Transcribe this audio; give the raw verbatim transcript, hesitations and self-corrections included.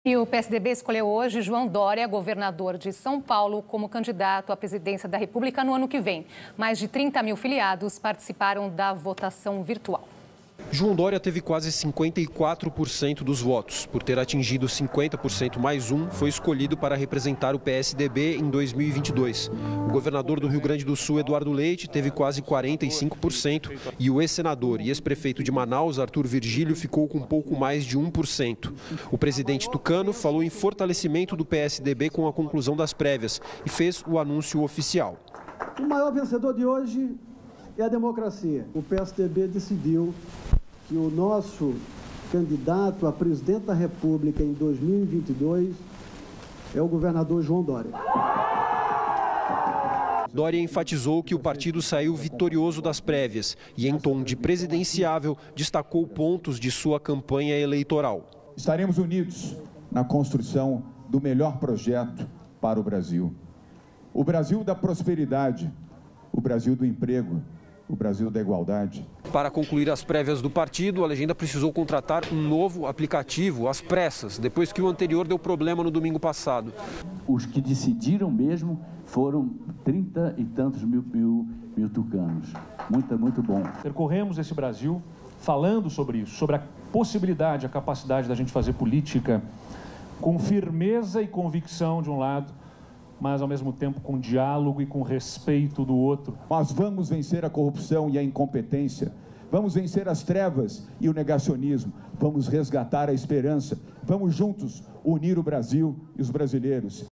E o P S D B escolheu hoje João Dória, governador de São Paulo, como candidato à presidência da República no ano que vem. Mais de trinta mil filiados participaram da votação virtual. João Dória teve quase cinquenta e quatro por cento dos votos. Por ter atingido cinquenta por cento mais um, foi escolhido para representar o P S D B em dois mil e vinte e dois. O governador do Rio Grande do Sul, Eduardo Leite, teve quase quarenta e cinco por cento e o ex-senador e ex-prefeito de Manaus, Arthur Virgílio, ficou com pouco mais de um por cento. O presidente tucano falou em fortalecimento do P S D B com a conclusão das prévias e fez o anúncio oficial. O maior vencedor de hoje é a democracia. O P S D B decidiu que o nosso candidato a presidente da República em dois mil e vinte e dois é o governador João Dória. Dória enfatizou que o partido saiu vitorioso das prévias e, em tom de presidenciável, destacou pontos de sua campanha eleitoral. Estaremos unidos na construção do melhor projeto para o Brasil. O Brasil da prosperidade, o Brasil do emprego, o Brasil da igualdade. Para concluir as prévias do partido, a legenda precisou contratar um novo aplicativo, às pressas, depois que o anterior deu problema no domingo passado. Os que decidiram mesmo foram trinta e tantos mil, mil, mil tucanos. Muito, muito bom. Percorremos esse Brasil falando sobre isso, sobre a possibilidade, a capacidade da gente fazer política com firmeza e convicção de um lado, mas ao mesmo tempo com diálogo e com respeito do outro. Nós vamos vencer a corrupção e a incompetência, vamos vencer as trevas e o negacionismo, vamos resgatar a esperança, vamos juntos unir o Brasil e os brasileiros.